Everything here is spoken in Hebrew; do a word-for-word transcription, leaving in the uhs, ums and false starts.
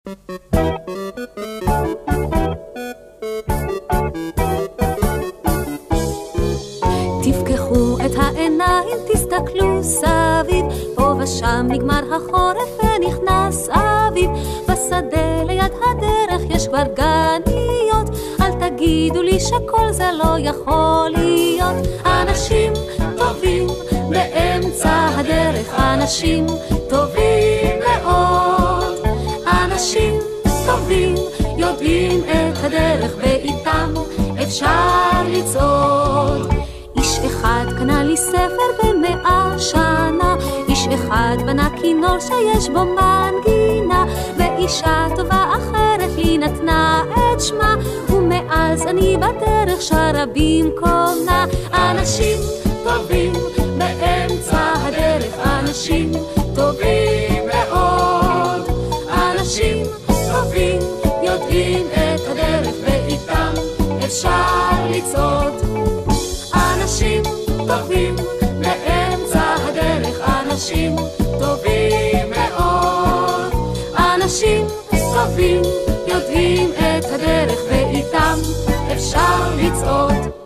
תפקחו את העיניים, תסתכלו סביב, פה ושם נגמר החורף ונכנס אביב. בשדה ליד הדרך יש כבר גניות, אל תגידו לי שכל זה לא יכול להיות. אנשים טובים באמצע הדרך, אנשים טובים מאוד. אנשים טובים יודעים את הדרך ואיתם אפשר לצעוד. איש אחד קנה לי ספר במאה שנה, איש אחד בנה כינור שיש בו מנגינה, ואישה טובה אחרת לי נתנה את שמה, ומאז אני בדרך שרה במקומה. אנשים טובים באמצע הדרך, אנשים טובים מאוד. אנשים טובים יודעים את הדרך ואיתם אפשר לצעוד. אנשים טובים באמצע הדרך, אנשים טובים מאוד. אנשים טובים יודעים את הדרך ואיתם אפשר לצעוד.